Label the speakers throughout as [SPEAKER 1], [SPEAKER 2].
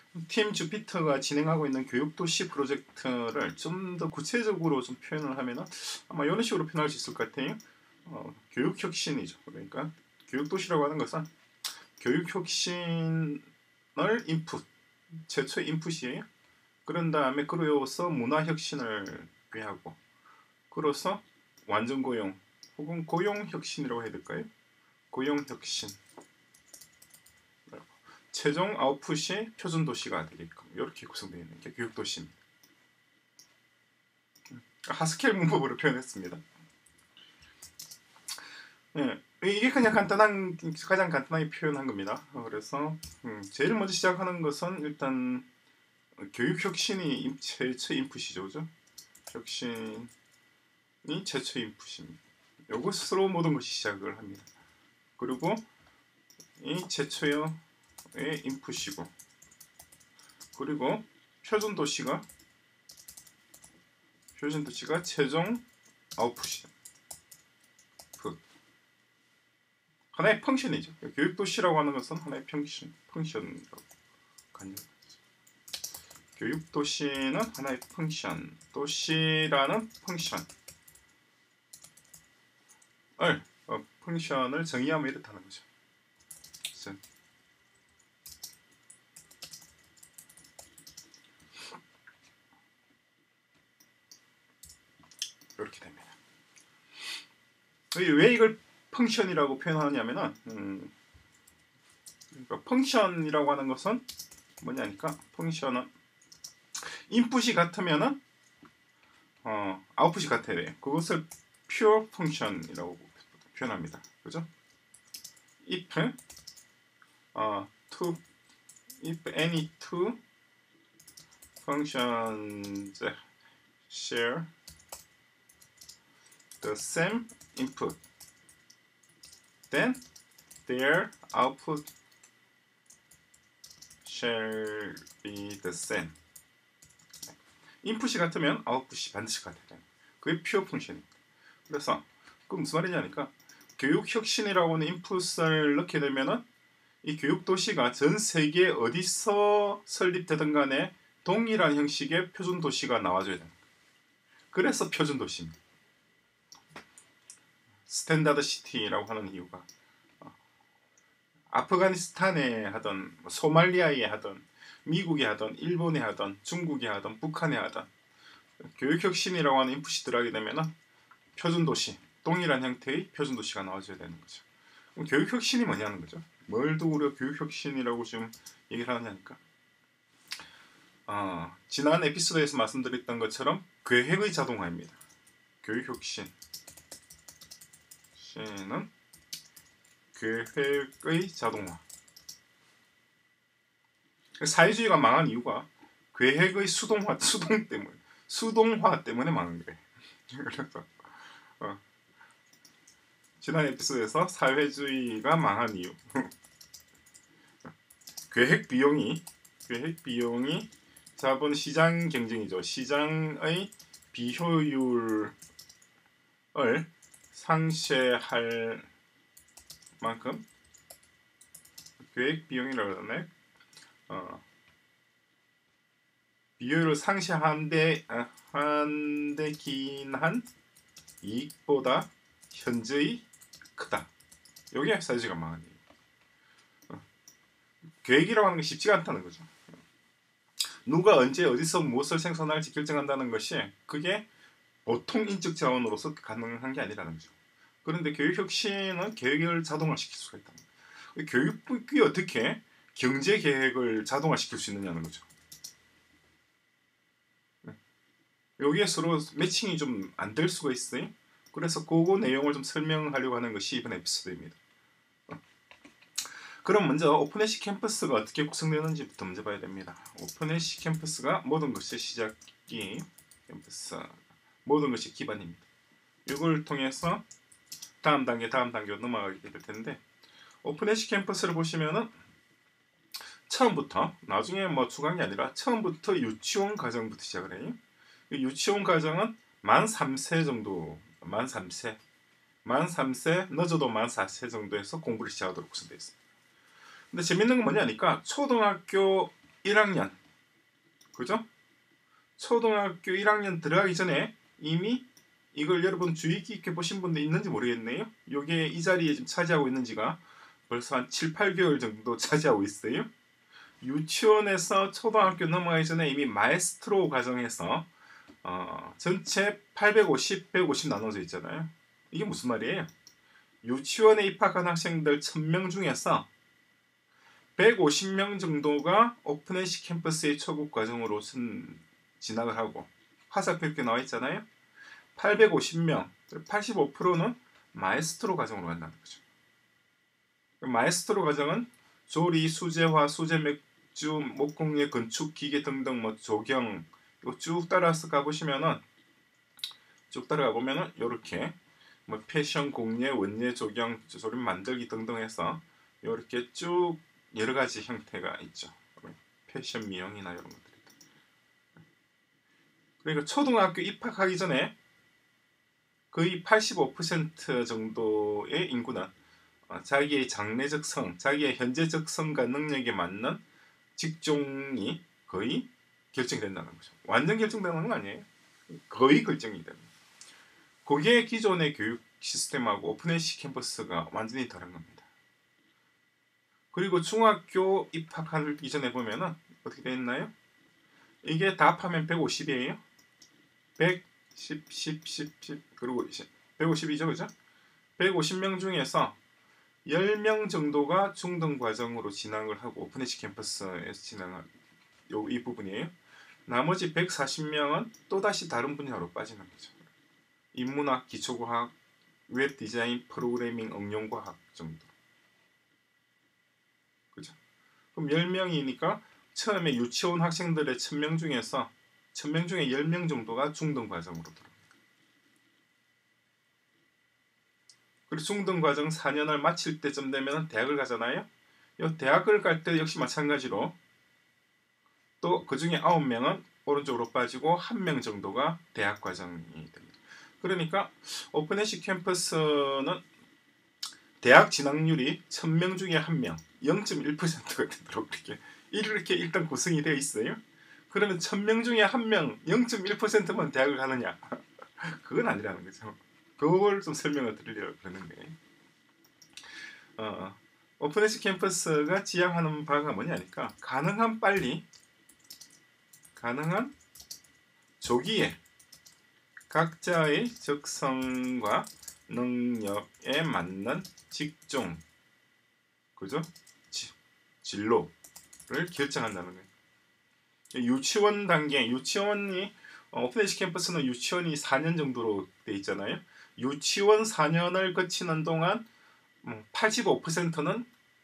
[SPEAKER 1] 팀 주피터가 진행하고 있는 교육도시 프로젝트를 좀 더 구체적으로 좀 표현을 하면은 아마 이런 식으로 표현할 수 있을 것 같아요. 교육혁신이죠. 그러니까 교육도시라고 하는 것은 교육혁신을 인풋, 최초의 인풋이에요. 그런 다음에 그로서 문화혁신을 꾀하고 그로서 완전고용 혹은 고용혁신이라고 해야 될까요? 고용혁신, 최종 아웃풋이 표준도시가 되게끔 이렇게 구성되어 있는 게 교육도시입니다. 하스켈 문법으로 표현했습니다. 네, 이게 그냥 가장 간단하게 표현한 겁니다. 그래서 제일 먼저 시작하는 것은 일단 교육혁신이 최초 인풋이죠, 그죠? 혁신이 최초 인풋입니다. 이것으로 모든 것이 시작을 합니다. 그리고 이 최초의 인풋이고, 그리고 표준도시가 최종 아웃풋이다. 하나의 펑션이죠. 교육도시라고 하는 것은 하나의 펑션이라고 간주합니다. 교육도시는 하나의 펑션, 도시라는 펑션을 정의하면 이렇다는 거죠. 이렇게 됩니다. 왜 이걸 펑션이라고 표현하냐면은 그러니까 펑션이라고 하는 것은 뭐냐니까 펑션은 인풋이 같으면은 아웃풋이 같아야 돼요. 그것을 pure function이라고 표현합니다. 그죠? if any two functions share the same input, then their output shall be the same. 인풋이 같으면 아웃풋이 반드시 같아요. 그게 퓨어 펑션입니다. 그래서 그 무슨 말이냐니까 교육혁신이라고 하는 인풋을 넣게 되면은 이 교육도시가 전 세계 어디서 설립되든 간에 동일한 형식의 표준도시가 나와줘야 됩니다. 그래서 표준도시입니다. 스탠다드 시티라고 하는 이유가 아프가니스탄에 하던 소말리아에 하던 미국에 하던 일본에 하던 중국에 하던 북한에 하던 교육혁신이라고 하는 인풋이 들어가게 되면 표준도시, 동일한 형태의 표준도시가 나와줘야 되는 거죠. 그럼 교육혁신이 뭐냐는 거죠. 뭘 두고 우리가 교육혁신이라고 지금 얘기를 하느냐니까 지난 에피소드에서 말씀드렸던 것처럼 계획의 자동화입니다. 교육혁신은 계획의 자동화. 사회주의가 망한 이유가 계획의 수동화 때문에 망한 거예요. 그래서 지난 에피소드에서 사회주의가 망한 이유 계획 비용이 잡은 시장 경쟁이죠. 시장의 비효율을 상쇄할 만큼 계획 비용이라고 하네. 비효율을 상쇄한데 긴 이익보다 현저히 크다. 여기에 사이즈가 망한 이유. 계획이라고 하는 게 쉽지가 않다는 거죠. 누가 언제 어디서 무엇을 생산할지 결정한다는 것이 그게 보통 인적 자원으로서 가능한 게 아니라는 거죠. 그런데 교육혁신은 계획을 자동화시킬 수가 있다. 교육부가 어떻게 경제 계획을 자동화시킬 수 있느냐는 거죠. 여기에 서로 매칭이 좀 안 될 수가 있어요. 그래서 그거 내용을 좀 설명하려고 하는 것이 이번 에피소드입니다. 그럼 먼저 오픈애쉬 캠퍼스가 어떻게 구성되는지부터 먼저 봐야 됩니다. 오픈애쉬 캠퍼스가 모든 것의 시작이 모든 것이 기반입니다. 이걸 통해서 다음 단계로 넘어가게 될 텐데 오픈애쉬 캠퍼스를 보시면은 처음부터 나중에 뭐 추가한 게 아니라 처음부터 유치원 과정부터 시작을 해요. 유치원 과정은 만 3세 정도, 만 3세 늦어도 만 4세 정도에서 공부를 시작하도록 구성되어 있습니다. 근데 재밌는 건 뭐냐니까 초등학교 1학년, 그죠? 초등학교 1학년 들어가기 전에 이미 이걸 여러분 주의 깊게 보신 분도 있는지 모르겠네요. 요게 이 자리에 지금 차지하고 있는지가 벌써 한 7, 8개월 정도 차지하고 있어요. 유치원에서 초등학교 넘어가기 전에 이미 마에스트로 과정에서 전체 850, 150 나눠져 있잖아요. 이게 무슨 말이에요? 유치원에 입학한 학생들 1000명 중에서 150명 정도가 오픈NC 캠퍼스의 초급 과정으로 진학을 하고 화살표 이렇게 나와 있잖아요. 850명, 85%는 마에스트로 과정으로 간다는 거죠. 마에스트로 과정은 조리, 수제화, 수제 맥주, 목공예, 건축, 기계 등등 뭐 조경 이거 쭉 따라서 가보시면은 이렇게 뭐 패션, 공예, 원예, 조경, 조림 만들기 등등 해서 이렇게 쭉 여러 가지 형태가 있죠. 패션 미용이나 이런 것들이. 그러니까 초등학교 입학하기 전에 거의 85% 정도의 인구는 자기의 장래적 성, 자기의 현재적 성과 능력에 맞는 직종이 거의 결정된다는 거죠. 완전 결정되는 건 아니에요. 거의 결정이 됩니다. 그게 기존의 교육 시스템하고 오픈NC 캠퍼스가 완전히 다른 겁니다. 그리고 중학교 입학하기 전에 보면은 어떻게 되어 있나요? 이게 다 합하면 150이에요. 100, 10, 그리고 150이죠, 그죠? 150명 중에서 10명 정도가 중등 과정으로 진학을 하고 오픈NC 캠퍼스에서 진학한 이 부분이에요. 나머지 140명은 또다시 다른 분야로 빠지는 거죠. 인문학, 기초과학, 웹 디자인, 프로그래밍, 응용과학 정도. 그죠? 그럼 10명이니까 처음에 유치원 학생들의 1000명 중에서 1000명 중에 10명 정도가 중등 과정으로 들어옵니다. 그리고 중등 과정 4년을 마칠 때쯤 되면 대학을 가잖아요. 이 대학을 갈 때 역시 마찬가지로 또 그 중에 9명은 오른쪽으로 빠지고 1명 정도가 대학 과정이 됩니다. 그러니까 오픈NC 캠퍼스는 대학 진학률이 1000명 중에 1명, 0.1%가 되도록 이렇게 일단 구성이 되어 있어요. 그러면 1000명 중에 1명, 0.1%만 대학을 가느냐? 그건 아니라는 거죠. 그걸 좀 설명을 드리려고 그러는 거예요. 오픈NC 캠퍼스가 지향하는 바가 뭐냐니까 가능한 빨리, 가능한 조기에 각자의 적성과 능력에 맞는 직종, 그죠? 진로를 결정한다는 거예요. 유치원 단계, 유치원이 오픈NC 캠퍼스는 유치원이 4년 정도로 돼 있잖아요. 유치원 4년을 거치는 동안 85%는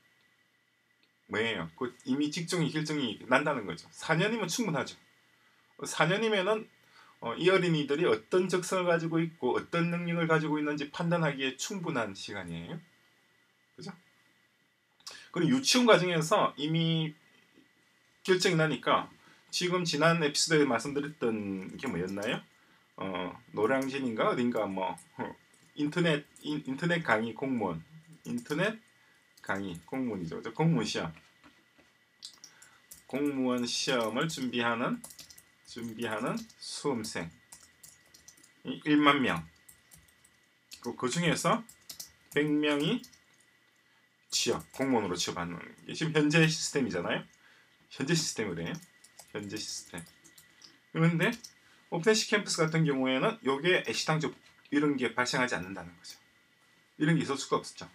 [SPEAKER 1] 뭐예요? 그 이미 직종이 결정이 난다는 거죠. 4년이면 충분하죠. 4년이면은 이 어린이들이 어떤 적성을 가지고 있고 어떤 능력을 가지고 있는지 판단하기에 충분한 시간이에요. 그죠? 그리고 유치원 과정에서 이미 결정이 나니까 지금 지난 에피소드에 말씀드렸던 게 뭐였나요? 노량진인가 어딘가 뭐 인터넷 강의 공무원, 인터넷 강의 공무원이죠. 공무원 시험, 공무원 시험을 준비하는 수험생 1만 명. 그 중에서 100명이 공무원으로 취업하는 게 지금 현재 시스템이잖아요. 현재 시스템이래요. 현재 시스템. 그런데 오픈NC 캠퍼스 같은 경우에는 요게 애시당초 이런 게 발생하지 않는다는 거죠. 이런 게 있을 수가 없었죠.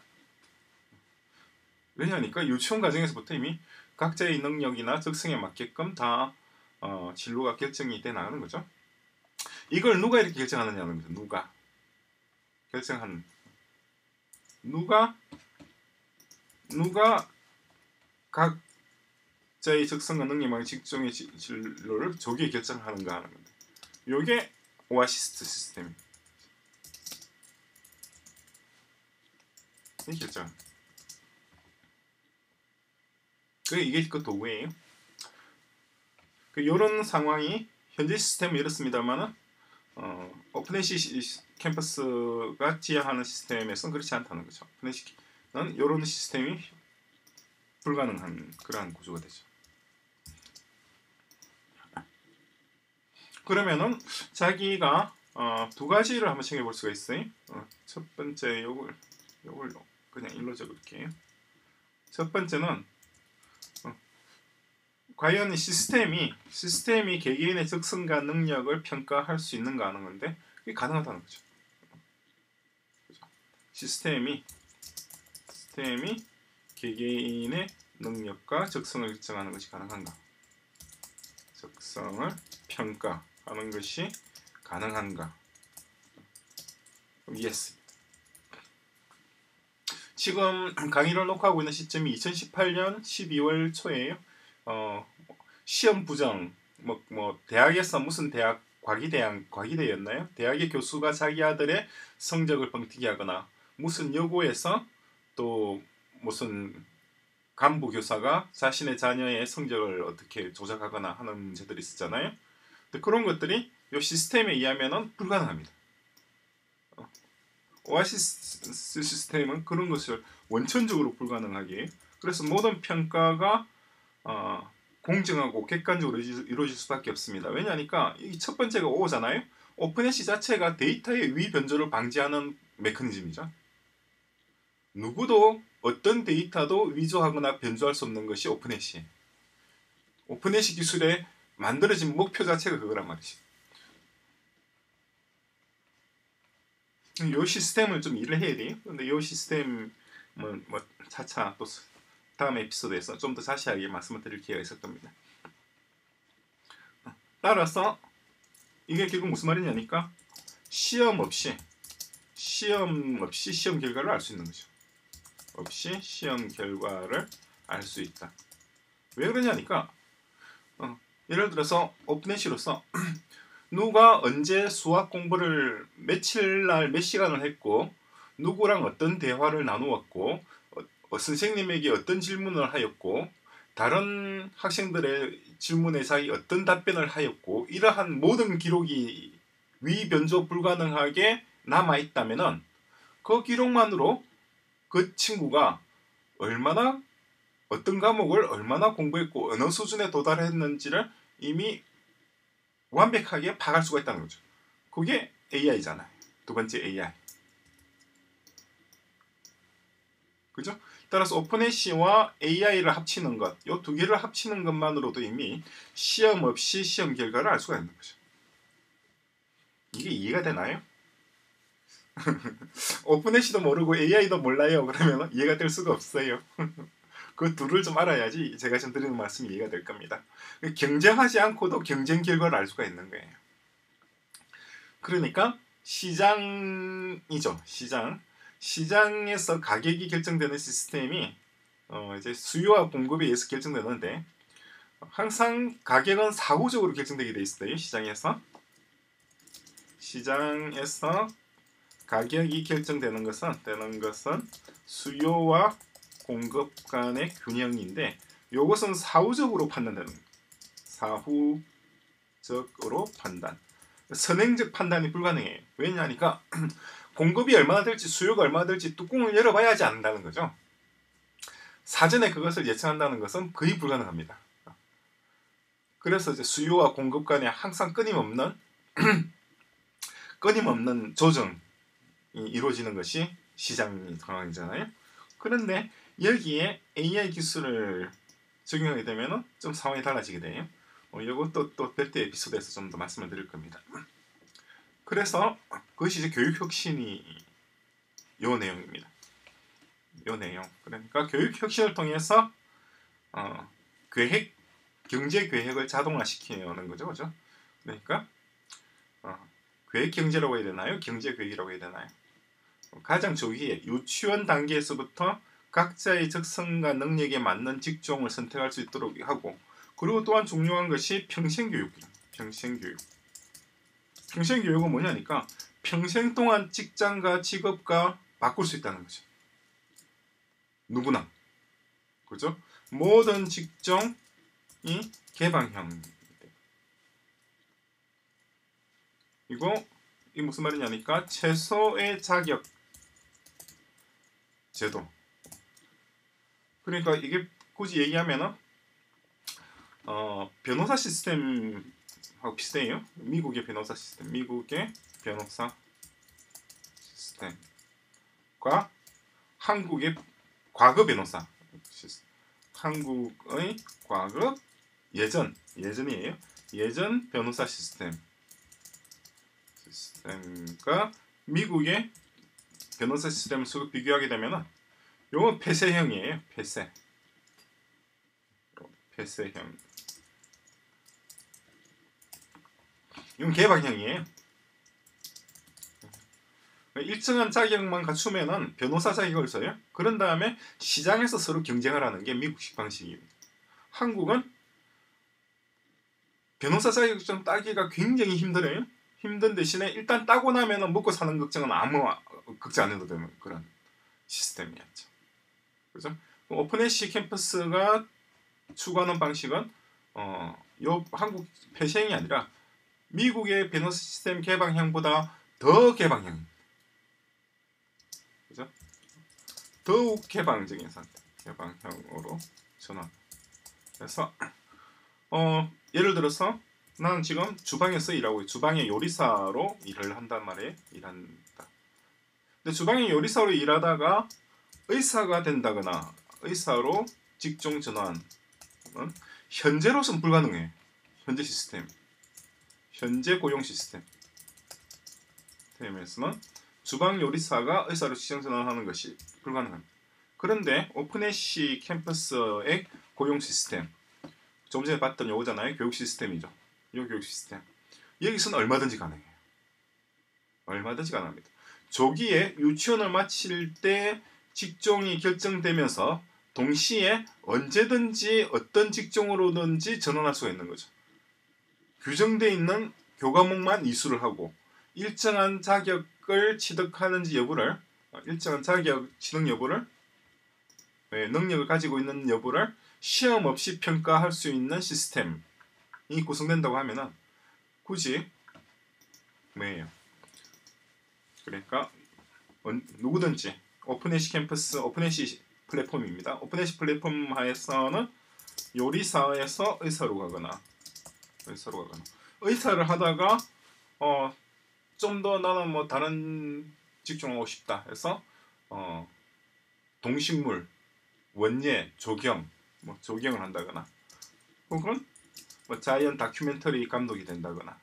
[SPEAKER 1] 왜냐하니까 유치원 과정에서부터 이미 각자의 능력이나 적성에 맞게끔 다 진로가 결정이 돼 나가는 거죠. 이걸 누가 이렇게 결정하느냐는 거죠. 누가 결정하는, 누가 각자의 적성과 능력과 직종의 진로를 조기에 결정하는가 하는 건데, 요게 오아시스트 시스템입니다. 이 결정. 이게 그 도구예요. 이런 상황이 현재 시스템은 이렇습니다만은 오픈NC 캠퍼스가 지향하는 시스템에서는 그렇지 않다는 거죠. 오픈NC는 이런 시스템이 불가능한 그러한 구조가 되죠. 그러면은 자기가 두 가지를 한번 챙겨볼 수가 있어요. 첫 번째 요걸 그냥 일로 적을게요. 첫 번째는 과연 시스템이 개개인의 적성과 능력을 평가할 수 있는가 하는 건데 그게 가능하다는 거죠. 시스템이 개개인의 능력과 적성을 결정하는 것이 가능한가? 적성을 평가하는 것이 가능한가? yes. 지금 강의를 녹화하고 있는 시점이 2018년 12월 초예요. 시험 부정 뭐 대학에서 무슨 대학 과기대였나요? 대학의 교수가 자기 아들의 성적을 뻥튀기 하거나 무슨 여고에서 또 무슨 간부 교사가 자신의 자녀의 성적을 어떻게 조작하거나 하는 문제들이 있었잖아요. 근데 그런 것들이 이 시스템에 의하면은 불가능합니다. 오아시스 시스템은 그런 것을 원천적으로 불가능하게 그래서 모든 평가가 공정하고 객관적으로 이루어질 수밖에 없습니다. 왜냐하니까 이 첫 번째가 O잖아요. 오픈애쉬 자체가 데이터의 위변조를 방지하는 메커니즘이죠. 누구도 어떤 데이터도 위조하거나 변조할 수 없는 것이 오픈애쉬. 오픈애쉬 기술에 만들어진 목표 자체가 그거란 말이지. 이 시스템을 좀 일을 해야 돼요. 근데 이 시스템은 뭐 차차 또 다음 에피소드에서 좀 더 자세하게 말씀을 드릴 기회가 있을 겁니다. 따라서 이게 결국 무슨 말이냐니까 시험 없이 시험 결과를 알 수 있는 거죠. 없이 시험 결과를 알 수 있다. 왜 그러냐니까 예를 들어서 오픈애쉬로서 누가 언제 수학 공부를 며칠 날 몇 시간을 했고 누구랑 어떤 대화를 나누었고 선생님에게 어떤 질문을 하였고 다른 학생들의 질문에 자기 어떤 답변을 하였고 이러한 모든 기록이 위변조 불가능하게 남아있다면 그 기록만으로 그 친구가 얼마나 어떤 과목을 얼마나 공부했고 어느 수준에 도달했는지를 이미 완벽하게 파악할 수가 있다는 거죠. 그게 AI잖아요. 두 번째 AI. 그죠? 따라서 오픈애쉬와 AI를 합치는 것, 이 두 개를 합치는 것만으로도 이미 시험 없이 시험 결과를 알 수가 있는 거죠. 이게 이해가 되나요? 오픈애쉬도 모르고 AI도 몰라요. 그러면 이해가 될 수가 없어요. 그 둘을 좀 알아야지 제가 지금 드리는 말씀이 이해가 될 겁니다. 경쟁하지 않고도 경쟁 결과를 알 수가 있는 거예요. 그러니까 시장이죠. 시장에서 가격이 결정되는 시스템이 이제 수요와 공급에 의해서 결정되는데 항상 가격은 사후적으로 결정되게 돼 있어요. 시장에서 가격이 결정되는 것은 수요와 공급 간의 균형인데 이것은 사후적으로 판단되는 거예요. 사후적으로 판단. 선행적 판단이 불가능해요. 왜냐하니까 공급이 얼마나 될지 수요가 얼마나 될지 뚜껑을 열어봐야지 안다는 거죠. 사전에 그것을 예측한다는 것은 거의 불가능합니다. 그래서 이제 수요와 공급 간에 항상 끊임없는 조정이 이루어지는 것이 시장 상황이잖아요. 그런데 여기에 AI 기술을 적용하게 되면 좀 상황이 달라지게 돼요. 이것도 또 별도 에피소드에서 좀 더 말씀을 드릴 겁니다. 그래서 그것이 이제 교육 혁신이 요 내용입니다. 요 내용. 그러니까 교육 혁신을 통해서 경제 계획을 자동화시키는 거죠, 그죠? 그러니까 계획 경제라고 해야 되나요? 경제 계획이라고 해야 되나요? 가장 초기에 유치원 단계에서부터 각자의 적성과 능력에 맞는 직종을 선택할 수 있도록 하고 그리고 또한 중요한 것이 평생교육이에요. 평생교육은 뭐냐니까 평생 동안 직장과 직업과 바꿀 수 있다는 거죠. 누구나. 그죠? 모든 직종이 개방형. 이게 무슨 말이냐니까 최소의 자격 제도. 그러니까 이게 굳이 얘기하면은 변호사 시스템 하고 비슷해요. 미국의 변호사 시스템, 미국의 변호사 시스템과 한국의 과거 변호사 시스템, 한국의 과거 예전이에요. 예전 변호사 시스템과 미국의 변호사 시스템을 서로 비교하게 되면은 요건 폐쇄형이에요. 폐쇄형. 이건 개방형이에요. 일정한 자격만 갖추면은 변호사 자격을 써요. 그런 다음에 시장에서 서로 경쟁을 하는 게 미국식 방식입니다. 한국은 변호사 자격증 따기가 굉장히 힘들어요. 힘든 대신에 일단 따고 나면은 먹고 사는 걱정은 아무 걱정 안 해도 되는 그런 시스템이었죠. 그죠? 오픈애쉬 캠퍼스가 추구하는 방식은 요 한국 폐쇄형이 아니라 미국의 변호사 시스템 개방형보다 더 개방형입니다. 그죠? 더욱 개방적인 상태, 개방형으로 전환. 그래서 예를 들어서 나는 지금 주방에서 일하고 주방의 요리사로 일을 한단 말이에요. 일한다. 근데 주방의 요리사로 일하다가 의사가 된다거나 의사로 직종 전환은 현재로서는 불가능해. 현재 시스템, 현재 고용 시스템에서는 주방 요리사가 의사로 직종 전환하는 것이 불가능합니다. 그런데 오픈애쉬 캠퍼스의 고용 시스템, 좀 전에 봤던 요거잖아요. 교육 시스템이죠. 이 교육 시스템. 여기서는 얼마든지 가능해요. 얼마든지 가능합니다. 조기에 유치원을 마칠 때 직종이 결정되면서 동시에 언제든지 어떤 직종으로든지 전환할 수가 있는 거죠. 규정되어 있는 교과목만 이수를 하고 일정한 자격을 취득하는지 여부를, 일정한 자격 취득 여부를, 능력을 가지고 있는 여부를 시험 없이 평가할 수 있는 시스템이 구성된다고 하면은 굳이 뭐예요? 그러니까 누구든지 오픈애쉬 캠퍼스, 오픈애쉬 플랫폼입니다. 오픈애쉬 플랫폼 하에서는 요리사에서 의사로 가거나 의사를 하다가 좀 더 나는 뭐 다른 직종 하고 싶다 해서 동식물, 원예, 조경, 조경을 한다거나 혹은 자연 다큐멘터리 감독이 된다거나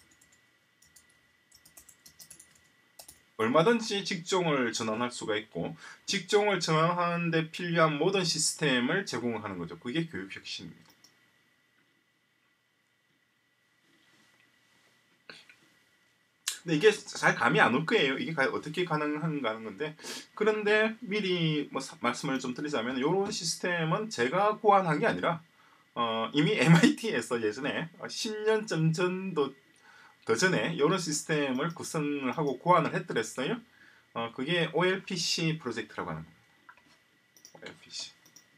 [SPEAKER 1] 얼마든지 직종을 전환할 수가 있고 직종을 전환하는 데 필요한 모든 시스템을 제공하는 거죠. 그게 교육혁신입니다. 근데 이게 잘 감이 안 올 거예요. 이게 어떻게 가능한가 하는 건데, 그런데 미리 말씀을 좀 드리자면 이런 시스템은 제가 고안한 게 아니라 이미 MIT에서 예전에 10년쯤 전도 더 전에 이런 시스템을 구성을 하고 고안을 했더랬어요. 그게 OLPC 프로젝트라고 하는 겁니다. OLPC.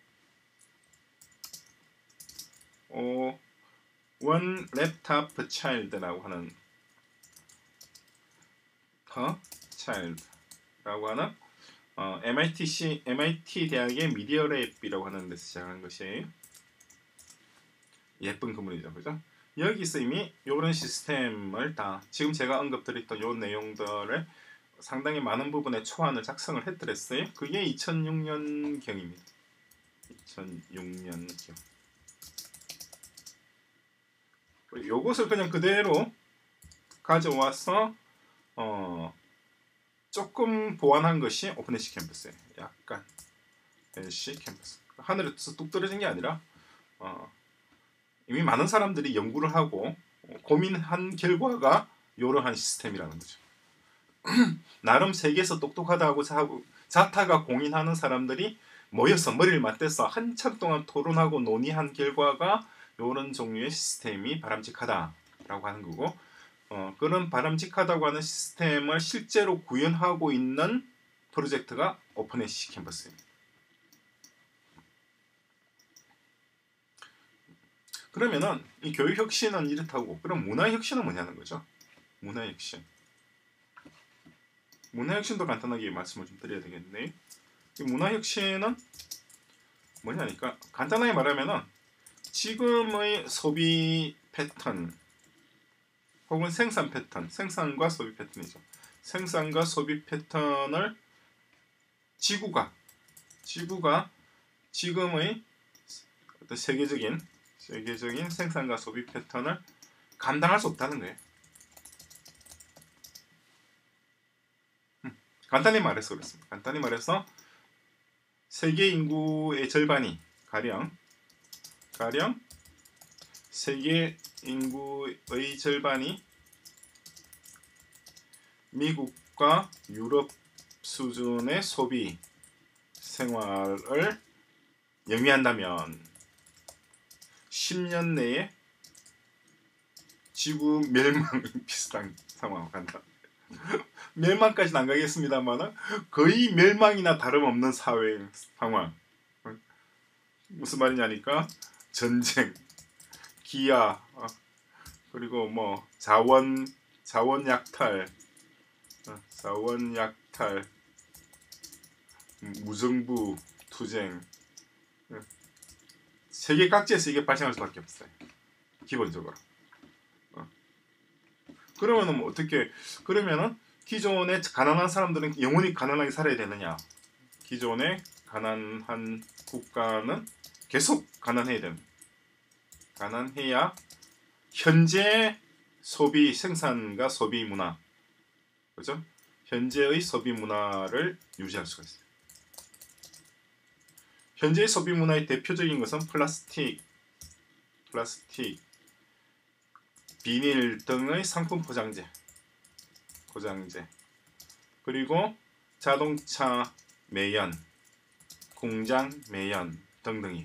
[SPEAKER 1] One Laptop Child라고 하는 child라고 하는 MIT 대학의 미디어 랩이라고 하는 데서 시작한 것이에요. 예쁜 건물이죠, 그죠? 여기서 이미 이런 시스템을 다 지금 제가 언급드렸던 이 내용들을 상당히 많은 부분의 초안을 작성을 했더랬어요. 그게 2006년경입니다. 2006년경. 요것을 그냥 그대로 가져와서 조금 보완한 것이 오픈애쉬 캠퍼스예요. 약간 애쉬 캠퍼스. 하늘에서 뚝 떨어진 게 아니라 이미 많은 사람들이 연구를 하고 고민한 결과가 이러한 시스템이라는 거죠. 나름 세계에서 똑똑하다고 자타가 공인하는 사람들이 모여서 머리를 맞대서 한참 동안 토론하고 논의한 결과가 이런 종류의 시스템이 바람직하다라고 하는 거고, 그런 바람직하다고 하는 시스템을 실제로 구현하고 있는 프로젝트가 오픈애쉬 캠퍼스입니다. 그러면은 이 교육혁신은 이렇다고, 그럼 문화혁신은 뭐냐는 거죠. 문화혁신도 간단하게 말씀을 좀 드려야 되겠네. 이 문화혁신은 뭐냐니까 간단하게 말하면은 지금의 소비 패턴, 혹은 생산 패턴, 생산과 소비 패턴이죠. 생산과 소비 패턴을 지구가 지금의 어떤 세계적인 생산과 소비 패턴을 감당할 수 없다는 거예요. 간단히 말해서 그렇습니다. 간단히 말해서 세계 인구의 절반이 가령 세계 인구의 절반이 미국과 유럽 수준의 소비 생활을 영위한다면 10년 내에 지구 멸망이 비슷한 상황으로 간다. 멸망까지는 안 가겠습니다만 거의 멸망이나 다름없는 사회 상황. 무슨 말이냐니까 전쟁, 기아, 그리고 뭐 자원 약탈, 무정부 투쟁, 세계 각지에서 이게 발생할 수밖에 없어요. 기본적으로. 그러면은 뭐 어떻게? 그러면은 기존의 가난한 사람들은 영원히 가난하게 살아야 되느냐? 기존의 가난한 국가는 계속 가난해야 됩니다. 가난해야 현재 소비 생산과 소비 문화, 그죠? 현재의 소비 문화를 유지할 수가 있어요. 현재의 소비 문화의 대표적인 것은 플라스틱, 비닐 등의 상품 포장재, 그리고 자동차 매연, 공장 매연 등등이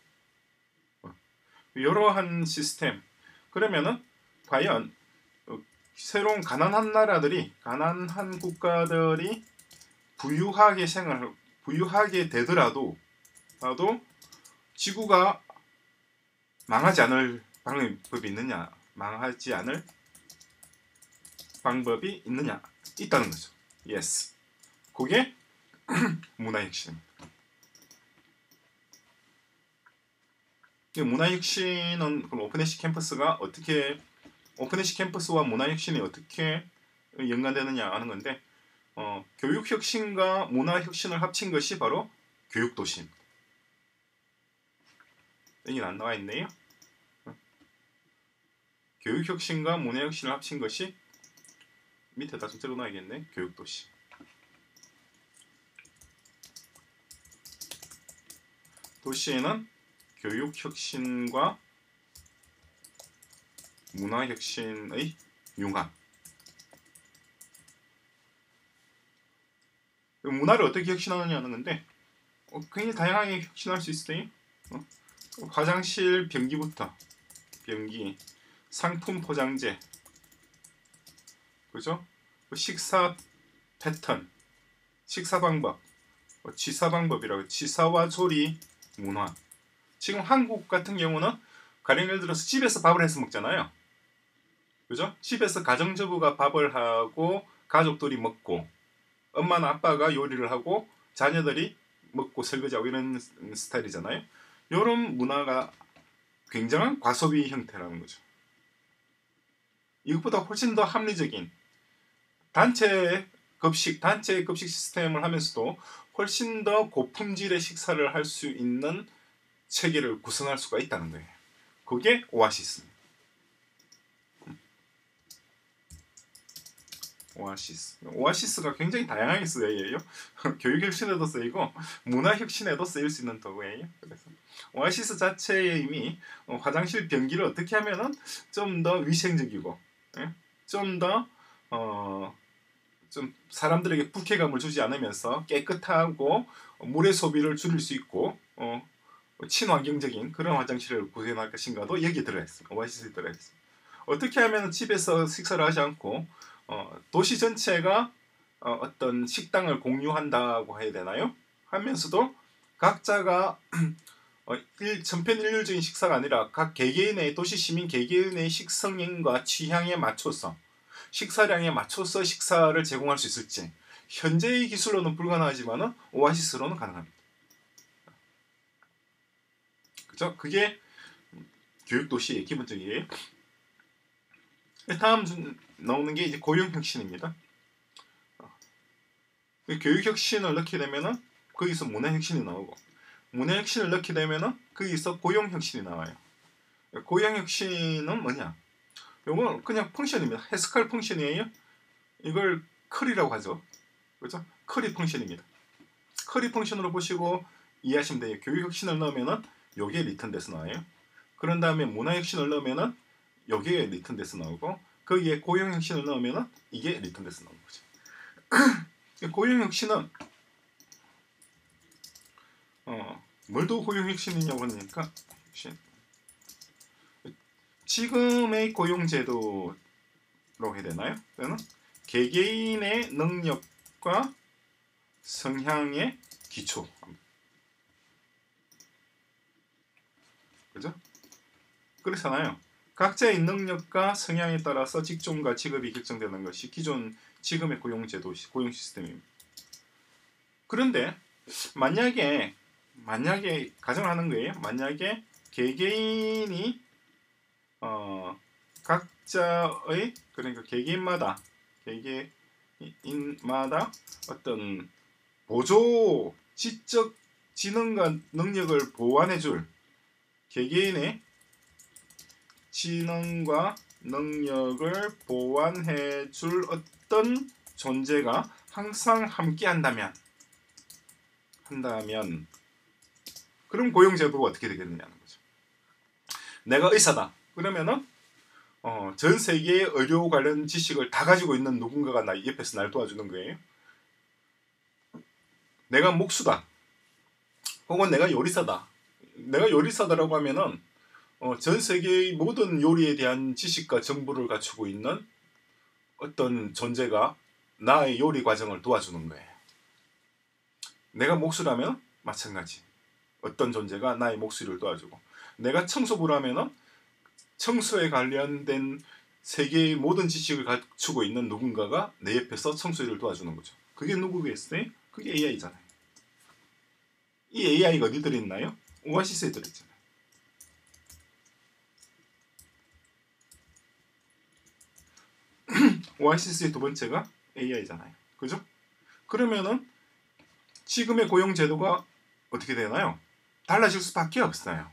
[SPEAKER 1] 이러한 시스템. 그러면은 과연 새로운 가난한 국가들이 부유하게 되더라도 지구가 망하지 않을 방법이 있느냐? 망하지 않을 방법이 있느냐? 있다는 거죠. Yes. 그게 문화혁신입니다. 문화혁신은 그럼 오픈에시 캠퍼스와 문화혁신이 어떻게 연관되느냐 하는 건데, 교육혁신과 문화혁신을 합친 것이 바로 교육도시입니다. 여기는 안 나와 있네요. 교육혁신과 문화혁신을 합친 것이 밑에다 좀 적어놔야겠네. 교육도시. 도시에는 교육혁신과 문화혁신의 융합. 문화를 어떻게 혁신하느냐는 건데 굉장히 다양하게 혁신할 수 있어요. 화장실 변기부터 상품 포장재, 그죠? 식사 패턴, 식사 방법, 취사 방법이라고, 취사와 조리 문화. 지금 한국 같은 경우는 가령 예를 들어서 집에서 밥을 해서 먹잖아요. 그죠? 집에서 가정주부가 밥을 하고 가족들이 먹고 엄마나 아빠가 요리를 하고 자녀들이 먹고 설거지하고 이런 스타일이잖아요. 이런 문화가 굉장한 과소비 형태라는 거죠. 이것보다 훨씬 더 합리적인 단체 급식 시스템을 하면서도 훨씬 더 고품질의 식사를 할 수 있는 체계를 구성할 수가 있다는 거예요. 그게 오아시스입니다. 오아시스가 굉장히 다양하게 쓰여요. 교육혁신에도 쓰이고 문화혁신에도 쓰일 수 있는 도구예요. 그래서 오아시스 자체의 의미, 화장실 변기를 어떻게 하면은 좀 더 위생적이고, 좀 더 좀 사람들에게 불쾌감을 주지 않으면서 깨끗하고 물의 소비를 줄일 수 있고 친환경적인 그런 화장실을 구현할 것인가도 여기에 들어있어요. 오아시스에 들어있어요. 어떻게 하면 집에서 식사를 하지 않고 도시 전체가 어떤 식당을 공유한다고 해야 되나요? 하면서도 각자가 전편일률적인 식사가 아니라 각 개개인의 도시 시민 개개인의 식성인과 취향에 맞춰서 식사량에 맞춰서 식사를 제공할 수 있을지, 현재의 기술로는 불가능하지만 오아시스로는 가능합니다. 그죠? 그게 교육도시의 기본적이에요. 다음 나오는 게 이제 고용혁신입니다. 교육혁신을 넣게 되면은 거기서 문화혁신이 나오고, 문화혁신을 넣게 되면은 거기서 고용혁신이 나와요. 고용혁신은 뭐냐? 이건 그냥 펑션입니다. 해스칼 펑션이에요. 이걸 커리라고 하죠. 그렇죠? 커리 펑션입니다. 커리 펑션으로 보시고 이해하시면 돼요. 교육혁신을 넣으면은 요게 리턴돼서 나와요. 그런 다음에 문화혁신을 넣으면은 요게 리턴돼서 나오고, 거기에 고용혁신을 넣으면은 이게 리턴돼서 나오는 거죠. 고용혁신은 뭘도 고용혁신이냐고 하니까, 지금의 고용제도로 해야 되나요? 저는 개개인의 능력과 성향의 기초, 그죠? 그렇잖아요. 각자의 능력과 성향에 따라서 직종과 직업이 결정되는 것이 기존 지금의 고용제도, 고용 시스템입니다. 그런데 만약에 가정하는 거예요. 만약에 개개인이 각자의, 그러니까 개개인마다 어떤 보조 지적 지능과 능력을 보완해줄, 개개인의 지능과 능력을 보완해줄 어떤 존재가 항상 함께 한다면 그럼 고용제도가 어떻게 되겠느냐는 거죠. 내가 의사다. 그러면은 전 세계의 의료 관련 지식을 다 가지고 있는 누군가가 나 옆에서 날 도와주는 거예요. 내가 목수다. 혹은 내가 요리사다. 내가 요리사다라고 하면은 전 세계의 모든 요리에 대한 지식과 정보를 갖추고 있는 어떤 존재가 나의 요리 과정을 도와주는 거예요. 내가 목수라면 마찬가지. 어떤 존재가 나의 목수를 도와주고, 내가 청소부라면은 청소에 관련된 세계의 모든 지식을 갖추고 있는 누군가가 내 옆에서 청소일을 도와주는 거죠. 그게 누구겠어요? 그게 AI잖아요. 이 AI가 어디 들어있나요? 오아시스에 들어있잖아요. 오아시스의 두 번째가 AI잖아요. 그죠? 그러면은 지금의 고용제도가 어떻게 되나요? 달라질 수밖에 없어요.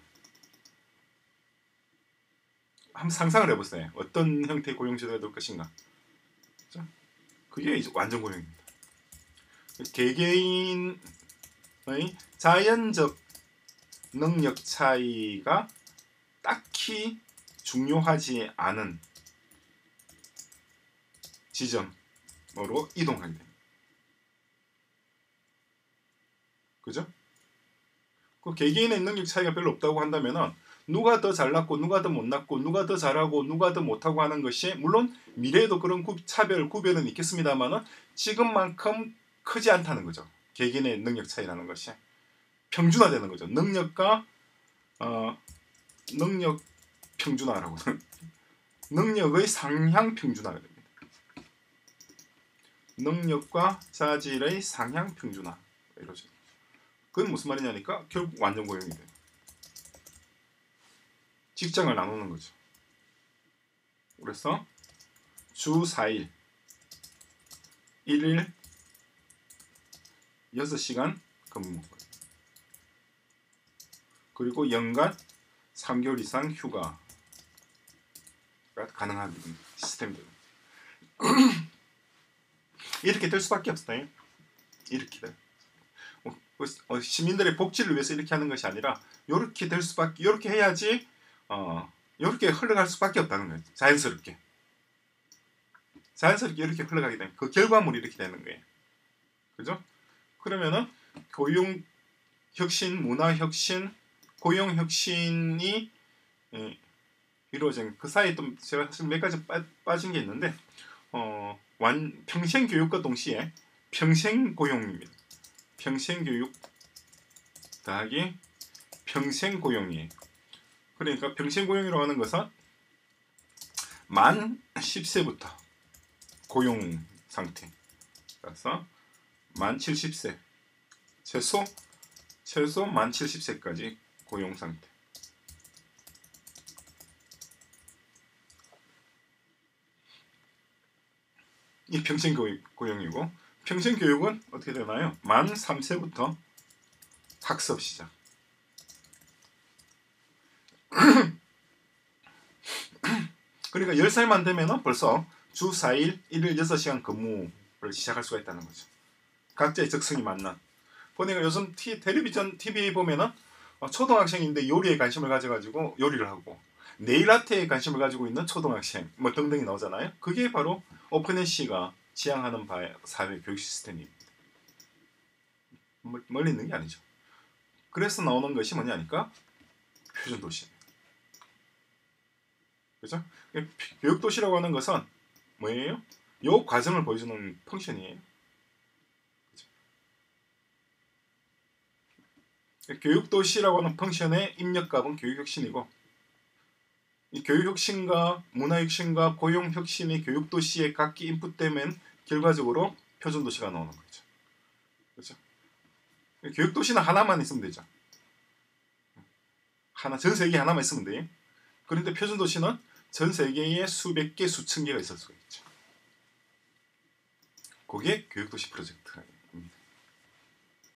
[SPEAKER 1] 한번 상상을 해보세요. 어떤 형태의 고용제도가 될 것인가. 그게 이제 완전 고용입니다. 개개인의 자연적 능력 차이가 딱히 중요하지 않은 지점으로 이동하게 됩니다. 그죠? 그 개개인의 능력 차이가 별로 없다고 한다면은 누가 더 잘났고 누가 더 못났고 누가 더 잘하고 누가 더 못하고 하는 것이, 물론 미래에도 그런 구별은 있겠습니다만은 지금만큼 크지 않다는 거죠. 개개인의 능력 차이라는 것이 평준화되는 거죠. 능력 평준화라고 능력의 상향 평준화가 됩니다. 능력과 자질의 상향 평준화 이러죠. 그건 무슨 말이냐니까 결국 완전 고용이 돼요. 직장을 나누는 거죠. 그래서 주 4일 1일 6시간 근무, 그리고 연간 3개월 이상 휴가가 가능한 시스템입니다. 이렇게 될 수밖에 없어요. 이렇게 돼. 시민들의 복지를 위해서 이렇게 하는 것이 아니라 이렇게 될 수밖에, 이렇게 해야지 이렇게 흘러갈 수밖에 없다는 거예요. 자연스럽게 이렇게 흘러가게 되면 그 결과물이 이렇게 되는 거예요. 그죠? 그러면은 고용 혁신, 문화 혁신, 고용 혁신이 이루어진 그 사이에 좀 제가 사실 몇 가지 빠진 게 있는데 평생 교육과 동시에 평생 고용입니다. 평생 교육 더하기 평생 고용이에요. 그러니까 평생 고용이라고 하는 것은 만 10세부터 고용 상태, 그래서 만 70세, 최소 만 70세까지 고용 상태. 이 평생고용이고, 평생교육은 어떻게 되나요? 만 3세부터 학습 시작. 그러니까 10살만 되면 벌써 주 4일 1일 6시간 근무를 시작할 수가 있다는 거죠. 각자의 적성이 맞는. 보니까 요즘 텔레비전 TV 보면은 초등학생인데 요리에 관심을 가져가지고 요리를 하고, 네일 아트에 관심을 가지고 있는 초등학생 뭐 등등이 나오잖아요. 그게 바로 오픈NC가 지향하는 바의 사회 교육 시스템입니다. 멀리 있는 게 아니죠. 그래서 나오는 것이 뭐냐니까 표준도시. 그죠? 교육도시라고 하는 것은 뭐예요? 요 과정을 보여주는 펑션이에요. 그죠? 교육도시라고 하는 펑션의 입력값은 교육혁신이고, 이 교육혁신과 문화혁신과 고용혁신이 교육도시에 각기 인풋되면 결과적으로 표준도시가 나오는 거죠. 그렇죠? 교육도시는 하나만 있으면 되죠. 전 세계 하나만 있으면 돼요. 그런데 표준도시는 전 세계에 수백 개, 수천 개가 있을 수가 있죠. 그게 교육도시 프로젝트예요.